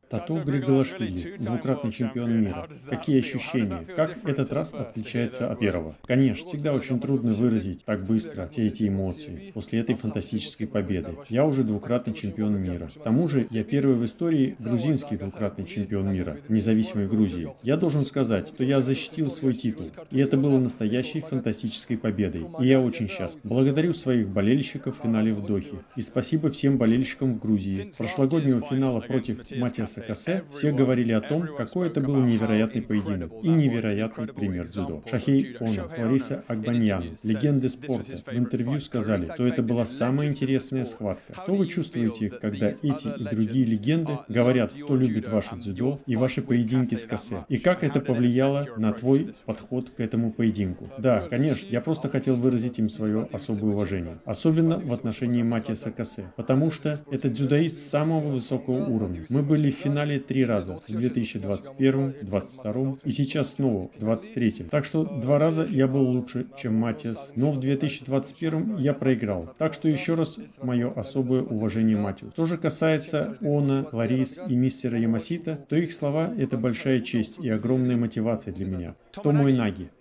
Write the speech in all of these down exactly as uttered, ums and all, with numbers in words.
Тату Григолашвили, двукратный чемпион мира. Какие ощущения? Как этот раз отличается от первого? Конечно, всегда очень трудно выразить так быстро все эти эмоции после этой фантастической победы. Я уже двукратный чемпион мира. К тому же, я первый в истории грузинский двукратный чемпион мира, независимой Грузии. Я должен сказать, что я защитил свой титул, и это было настоящей фантастической победой. И я очень счастлив. Благодарю своих болельщиков в финале в Дохе. И спасибо всем болельщикам в Грузии. С прошлогоднего финала против Матиаса Кассе все говорили о том, какой это был невероятный поединок и невероятный пример дзюдо. Шохей Оно, Лариса Агбаньян, легенды спорта, в интервью сказали, что это была самая интересная схватка. Что вы чувствуете, когда эти и другие легенды говорят, кто любит ваше дзюдо и ваши поединки с Кассе? И как это повлияло на твой подход к этому поединку? Да, конечно, я просто хотел выразить им свое особое уважение. Особенно в отношении Матиаса Кассе, потому что это дзюдоист самого высокого уровня. Мы были в финале три раза, в две тысячи двадцать первом, двадцать втором и сейчас снова в двадцать третьем. Так что два раза я был лучше, чем Матиас, но в две тысячи двадцать первом я проиграл. Так что еще раз мое особое уважение Матиасу. Что же касается Оно, Ларис и мистера Ямасита, то их слова — это большая честь и огромная мотивация для меня. Томоэнаги.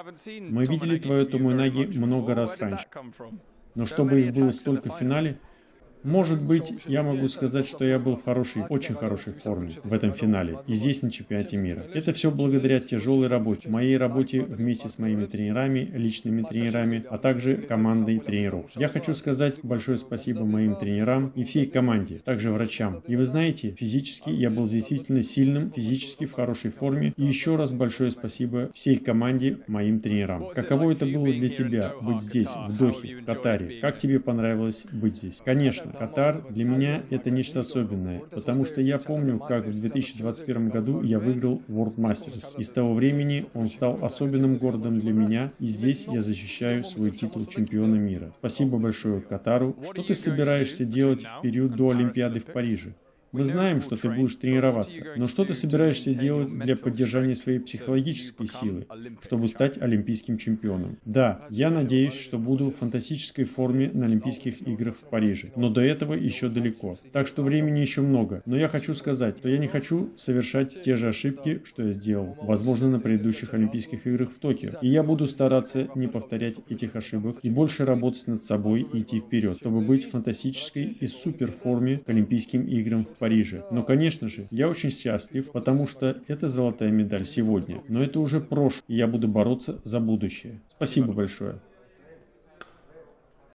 Мы видели твое Томоэнаги много раз раньше, но чтобы их было столько в финале, может быть, я могу сказать, что я был в хорошей, очень хорошей форме в этом финале и здесь на чемпионате мира. Это все благодаря тяжелой работе, моей работе вместе с моими тренерами, личными тренерами, а также командой тренеров. Я хочу сказать большое спасибо моим тренерам и всей команде, также врачам. И вы знаете, физически я был действительно сильным, физически в хорошей форме. И еще раз большое спасибо всей команде, моим тренерам. Каково это было для тебя быть здесь, в Дохе, в Катаре? Как тебе понравилось быть здесь? Конечно. Катар для меня это нечто особенное, потому что я помню, как в две тысячи двадцать первом году я выиграл World Masters, и с того времени он стал особенным городом для меня, и здесь я защищаю свой титул чемпиона мира. Спасибо большое Катару. Что ты собираешься делать в период до Олимпиады в Париже? Мы знаем, что ты будешь тренироваться, но что ты собираешься делать для поддержания своей психологической силы, чтобы стать олимпийским чемпионом? Да, я надеюсь, что буду в фантастической форме на Олимпийских играх в Париже, но до этого еще далеко. Так что времени еще много, но я хочу сказать, что я не хочу совершать те же ошибки, что я сделал, возможно, на предыдущих Олимпийских играх в Токио. И я буду стараться не повторять этих ошибок и больше работать над собой и идти вперед, чтобы быть в фантастической и супер форме к Олимпийским играм в Париже. Но, конечно же, я очень счастлив, потому что это золотая медаль сегодня. Но это уже прошлое, и я буду бороться за будущее. Спасибо большое.